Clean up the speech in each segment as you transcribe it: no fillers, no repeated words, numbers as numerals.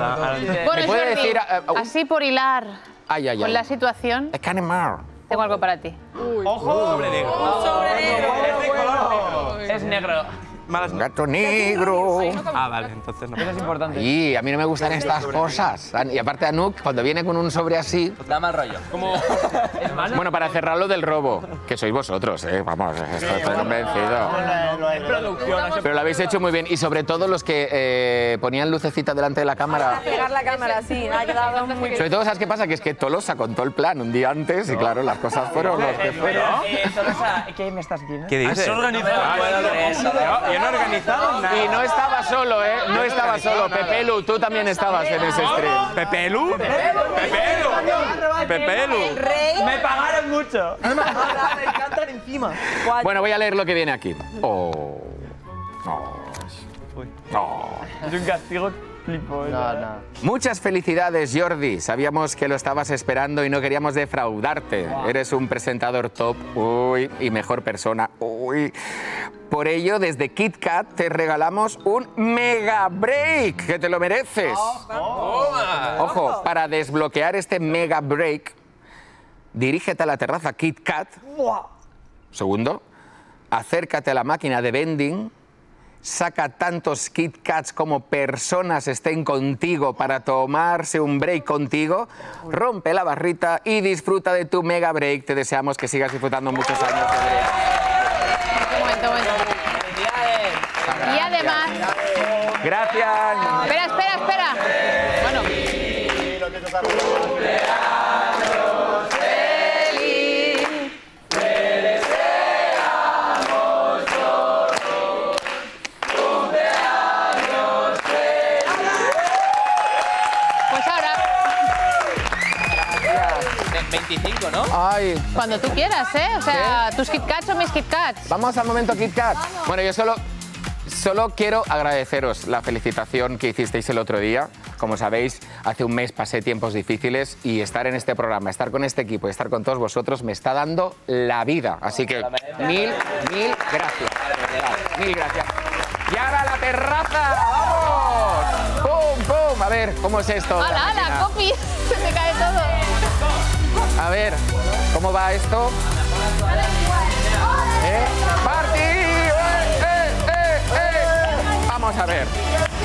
Bueno, ¿Me puede decir, así por hilar con la situación, Es Canemar. tengo algo para ti. ¡Ojo! Sobre negro. Sobre negro. Es de color negro. Es negro. Gato negro. Ah, vale, entonces no. Eso es importante. Y a mí no me gustan estas cosas. Y aparte Anouk, cuando viene con un sobre así... Da mal rollo. Como... Bueno, para cerrarlo del robo, que sois vosotros, vamos, estoy convencido. Es producción. Pero lo habéis hecho muy bien. Y sobre todo los que ponían lucecita delante de la cámara. Pegar la cámara, sí, ha quedado muy bien. Sobre todo, ¿sabes qué pasa? Que es que Tolosa contó el plan un día antes y claro, las cosas fueron los que fueron. Tolosa, ¿qué me estás diciendo? ¿Qué dices? ¿Has organizado? Yo no he organizado nada. Y no estaba solo, ¿eh? No estaba solo. Pepelu, tú también estabas en ese stream. ¿Pepelu? ¡Pepelu! ¡Pepelu! Me pagaron mucho. Me encantan encima. Bueno, voy a leer lo que viene aquí. Oh. Oh. Oh. Es un castigo flipo. Muchas felicidades, Jordi. Sabíamos que lo estabas esperando y no queríamos defraudarte. Eres un presentador top, uy, y mejor persona, uy. Por ello, desde Kit Kat te regalamos un mega break, que te lo mereces. Ojo, para desbloquear este mega break, dirígete a la terraza Kit Kat. Segundo, acércate a la máquina de vending. Saca tantos Kit Kats como personas estén contigo para tomarse un break contigo. Rompe la barrita y disfruta de tu mega break. Te deseamos que sigas disfrutando muchos años de break. Momento. Y además... Gracias. Espera. Bueno. Pues ahora, 25, ¿no? Ay. cuando tú quieras, ¿eh? O sea, tus Kit Kats o mis Kit Kats. Vamos al momento Kit Kat. Bueno, yo solo quiero agradeceros la felicitación que hicisteis el otro día. Como sabéis, hace un mes pasé tiempos difíciles y estar en este programa, estar con este equipo y estar con todos vosotros me está dando la vida. Así que mil gracias. Mil gracias. Y ahora a la terraza, ¡vamos! ¡Pum, pum! A ver, ¿cómo es esto? ¡Hala, copi! Se me cae todo. A ver, ¿cómo va esto? ¡Party! Vamos a ver.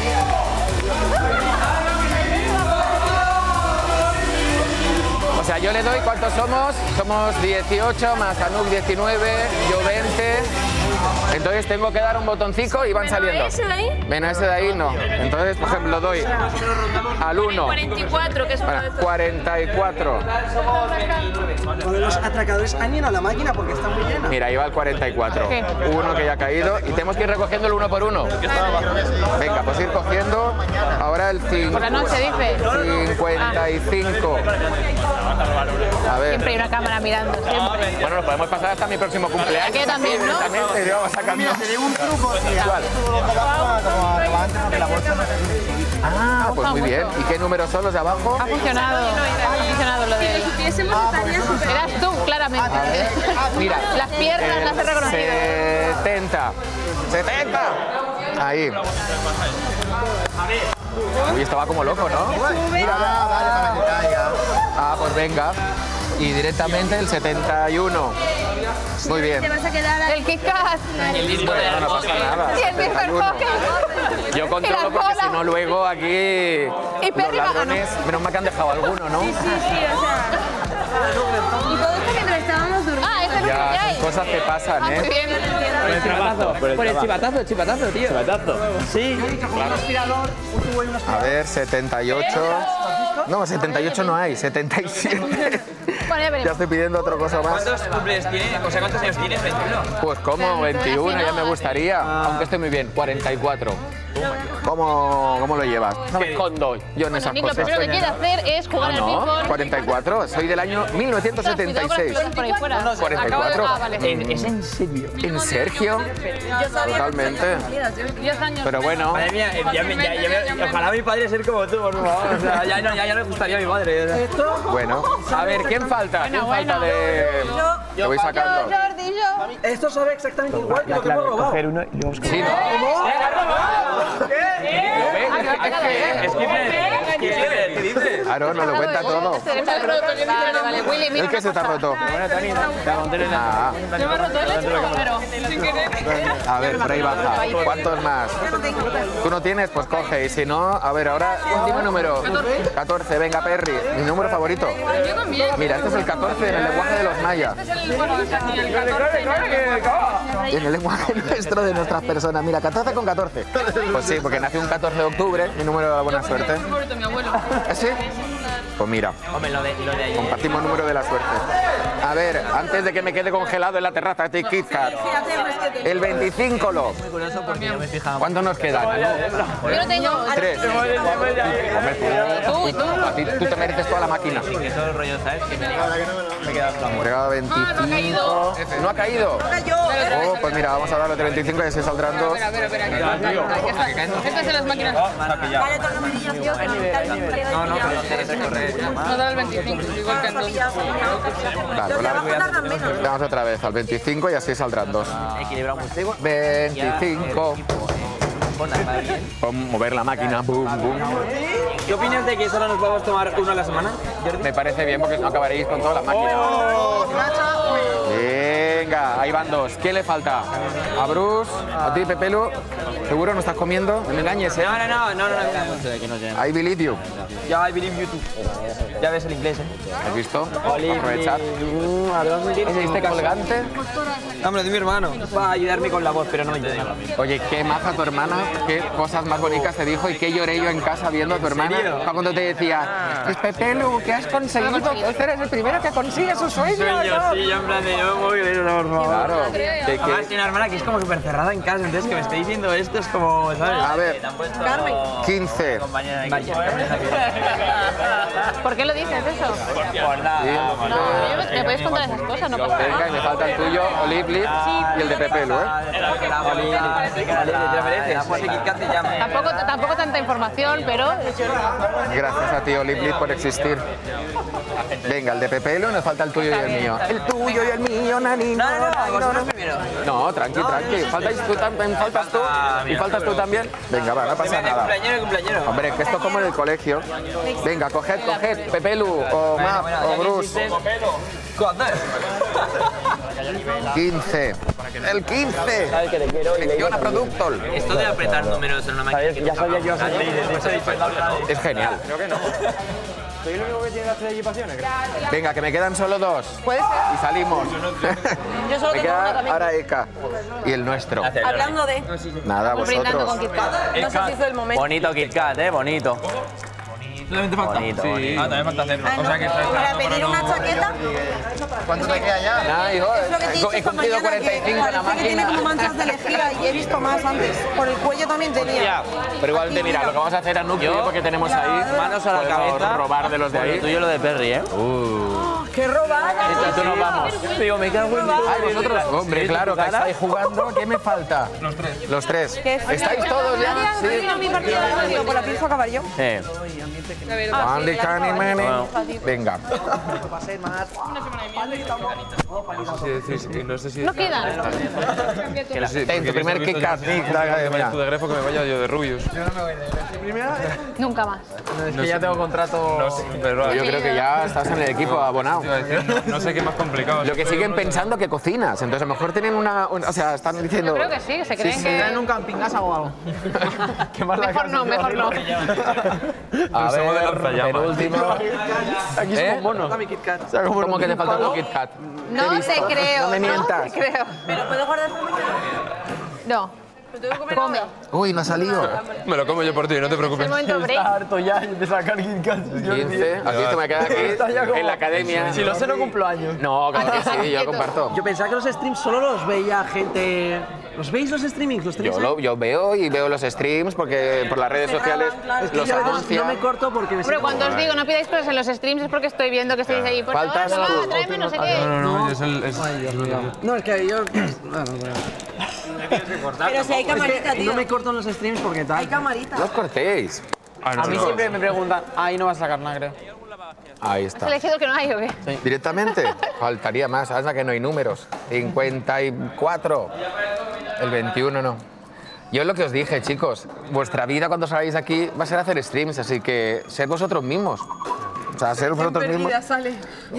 O sea, yo le doy, ¿cuántos somos? Somos 18, más Anouk 19, yo 20. Entonces tengo que dar un botoncito y van saliendo. ¿Ese de ahí? Ven, ese de ahí no. Entonces, por ejemplo, doy al 1. 44, que es uno de estos. 44. Cuando los atracadores han llenado la máquina porque está muy llena. Mira, ahí va el 44. ¿Qué? Uno que ya ha caído y tenemos que ir recogiendo el uno por uno. Venga, pues ir cogiendo. Ahora el Por la noche, dice. 55. A ver. Siempre hay una cámara mirando, siempre. Bueno, nos podemos pasar hasta mi próximo cumpleaños. Aquí también, ¿no? También te llevamos sacando. Mira, te digo un truco. ¿Cuál? Como antes, porque la bolsa no se... Ah, pues muy bien. ¿Y qué números son los de abajo? Ha funcionado lo de... Si supiésemos, estaría súper. Eras tú, claramente. Mira. Las piernas las he reconocido. 70. 70. Ahí. Uy, esto va como loco, ¿no? Mira, vale, para que te caiga. Ah, pues venga. Y directamente el 71. Muy bien. Te vas a quedar ahí. El Kit Kat. Bueno, no pasa nada. Y el Mr. 71. Pocket. Yo controlo porque si no luego aquí los Perry va a ladrones, menos mal que han dejado alguno, ¿no? Sí, o sea. Y todo esto mientras estábamos durmiendo. Ah, este es el que Ya, hay. son cosas que pasan, Muy ¿eh? bien. Por el chivatazo. Por el chivatazo, tío. ¿Chivatazo? Sí. A ver, 78. No, 78 no hay, 77. Bueno, ya Ya veremos. estoy pidiendo otra cosa más. ¿Cuántos cumples tiene? O sea, ¿cuántos años tienes? ¿21? Pues como 21, ya me gustaría. Aunque estoy muy bien, 44. ¿Cómo lo llevas? No me escondo yo en esas Nick, lo cosas. primero que quiere hacer es jugar al No, ping-pong. 44. Soy del año Cuidado con las 1976. flores por ahí fuera. 44. Ah, vale. ¿Es en serio? ¿En Sergio? Totalmente. 10 años. Pero bueno, Madre mía, ojalá mi padre ser como tú, por favor. O sea, ya le gustaría a mi madre. bueno. A ver, ¿quién falta? ¿Quién falta de...? Lo voy sacando. Jordi, yo. Esto sabe exactamente igual que lo que hemos robado. Coger uno y luego... Sí, ¿no? Es que ¿qué dices? Claro, nos lo cuenta todo. Vale, Willy, mira. ¿El que se te ha roto? Ah, Yo me he roto el pero sin querer. a ver, por ahí baja. ¿Cuántos más? ¿Tú no tienes? Pues coge. Y si no, a ver, ahora, último número. 14, venga, Perry. Mi número favorito. Yo también. Mira, este es el 14 en el lenguaje de los mayas. Este es el, bueno, casi el 14. En el lenguaje nuestro de nuestras personas. Mira, 14 con 14. Pues sí, porque nació un 14 de octubre, mi número de la buena suerte. Es favorito mi abuelo. ¿Ah, sí? Pues mira, Hombre, lo de ayer. compartimos número de la suerte. A ver, antes de que me quede congelado en la terraza de Kit Kat, el 25 lo. Muy curioso porque yo me fijaba. ¿Cuántos nos quedan? Yo no tengo. 3. Tú te mereces toda la máquina. Que todo el rollo, ¿sabes? Que me queda flaco. Entregado 25. ¿No ha caído? Oh, pues mira, vamos a darle 35 y así saldrán dos. A ver, aquí. Estas son las máquinas. Vale, con amarillas yo. No, pero tienes que correr. Nos da el 25, igual que en dos. Claro, vamos otra vez al 25 y así saldrán dos. Equilibra mucho. 25. Pon, mover la máquina, boom, boom. ¿Qué opinas de que solo nos podemos tomar uno a la semana, Jordi? Me parece bien porque si no acabaréis con toda la máquina. Venga, ahí van dos. ¿Quién le falta? A Bruce, a ti, Pepelu. ¿Seguro no estás comiendo? No me engañes, ¿eh? No. I believe you. Ya, I believe you too. Ya ves el inglés, ¿eh? ¿Has visto? Aprovechad. ¿Es este colgante? Hombre, de mi hermano. Va a ayudarme con la voz, pero no me ayuda. Oye, qué maja tu hermana, qué cosas más bonitas te dijo y qué lloré yo en casa viendo a tu hermana. Cuando te decía, pues Pepelu, ¿qué has conseguido? Pues eres el primero que consigue su sueño. Sí, yo en plan de yo voy a ir, por favor. Claro. Que- Además, tiene una hermana que es como súper cerrada en casa, entonces que me esté diciendo esto es como, ¿sabes? A ver, Carmen. 15. ¿Por qué lo dices eso? Sí. No, me podéis contar esas cosas, no pasa Venga, y nada. me falta el tuyo, Olivli, y el de Pepelu, ¿eh? Tampoco tanta información, pero Gracias a ti, Olivli, por existir. Venga, el de Pepelu, nos falta el tuyo y el mío. El tuyo y el mío, nani. No, tranqui, tranqui. Faltas tú también, faltas tú. ¿Y faltas tú también? Venga, va, no pasa nada. Cumpleañero. Hombre, que esto es como en el colegio. Venga, coged, Pepelu, o Map, o Bruce. 15. El 15. Selecciona Productor. Esto de apretar números en una máquina. Ya sabía yo Es genial. Creo que no. ¿Soy el único que tiene las 3 equipaciones? Venga, que me quedan solo dos. Puede ser. Y salimos. Yo solo Me tengo una queda también. ahora Eka. Y el nuestro. Hablando de. Nada, brindando con vosotros. Kit Kat. No sé si es el momento. Bonito Kit Kat, bonito. Solamente falta. Bonito. También falta hacerlo. Ah, no. Para pedir una chaqueta. ¿Cuánto te queda ya? Nada, hijo. Es lo que te he dicho He esta cumplido mañana, 45 en la parece que tiene como máquina. manchas de lejía y he visto más antes. Por el cuello también tenía. Ya, pero igual te mira, lo que vamos a hacer a Nuki, porque tenemos ahí Manos a la podemos cabeza. robar de los de ahí. Tuyo lo de Perry, ¿eh? ¡Qué robada! Y tú nos vamos. Digo, me cago en Ay, vosotros, hombre, claro, que estáis jugando. ¿Qué me falta? Los tres. ¿Estáis todos ya? Sí. Mi partida de radio, pues la pienso acabar yo. Andy, Cani, Mene. Venga. No quedan. Ten tu primer Kit Kat. Tú de grefo que me vaya yo de Rubius. Nunca más. Es que ya tengo contrato. Pero Yo creo que ya estás en el equipo abonado. no sé qué más complicado. Lo que siguen pensando que cocinas, entonces a lo mejor tienen o sea, están diciendo... Yo creo que sí, se creen que... un campingasa o algo. Mejor no, mejor no. A somos de ver, lanzallamas. el último... Aquí somos monos. ¿Cómo que te falta tu Kit Kat? No te creo. No me mientas. te creo. Pero ¿puedo guardar esta mañana? No. ¿Pero tengo que comer Come. ahora? Uy, no ha salido. Me lo como yo por ti, no te Es preocupes. el momento break. Harto ya de sacar Kit Kat. 15. Aquí esto me queda aquí en la academia. Si lo sé, no cumplo años. No, claro que sí, yo comparto. Yo pensaba que los streams solo los veía gente. ¿Los veis los streamings? ¿Los tenéis ahí? Yo veo y veo los streams porque por las redes sociales Es que los yo a veces no anuncian. me corto porque me Pero cuando os digo no pidáis cosas en los streams es porque estoy viendo que estáis ahí. Por favor, Faltas mamá, tú. tráeme no sé qué. No, es el. No, es que yo. Pero si hay Es camarita, que tío. no me corto en los streams porque Hay tal. camarita. No os cortéis. A mí siempre me preguntan, ahí no vas a sacar nada, creo. Ahí ¿Has está. elegido que no hay o qué? Directamente. Faltaría más, hasta que no hay números. 54. El 21 no. Yo lo que os dije, chicos, vuestra vida cuando salgáis de aquí va a ser hacer streams, así que ser vosotros mismos. O sea, ser vosotros mismos. Sale.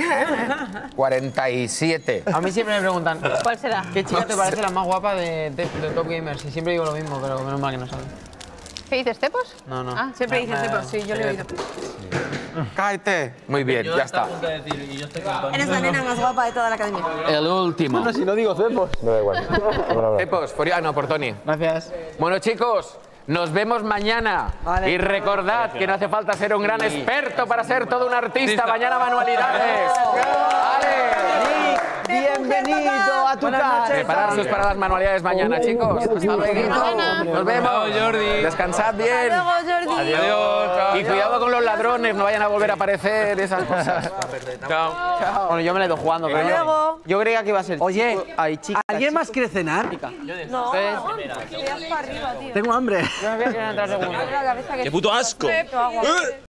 47. A mí siempre me preguntan, ¿Cuál será? ¿qué chica te parece la más guapa de Top Gamers? Y siempre digo lo mismo, pero menos mal que no saben. ¿Qué dices, Tepos? No, no. Ah, siempre dices Tepos, sí, yo lo he oído. ¡Cállate! Muy bien, ya está. Eres la nena más guapa de toda la academia. El último. Si no digo Cepos. Cepos, no, por Tony. Gracias. Bueno, chicos, nos vemos mañana. Vale. Y recordad que no hace falta ser un gran experto para ser todo un artista. Mañana manualidades. ¡Vale! Bienvenido a tu casa. Prepararos para las manualidades mañana, chicos. Hasta luego. Nos vemos. Jordi. Descansad bien. Luego, Jordi. Adiós. Y cuidado con los ladrones, no vayan a volver a aparecer esas cosas. Chao. Bueno, yo me la he ido jugando, pero Luego. yo creía que iba a ser. Oye, Ay, chica. ¿alguien más quiere cenar? No, para arriba, tío. Tengo hambre. Yo me voy a quedar en otra segunda. La cabeza que ¡Qué puto asco! agua.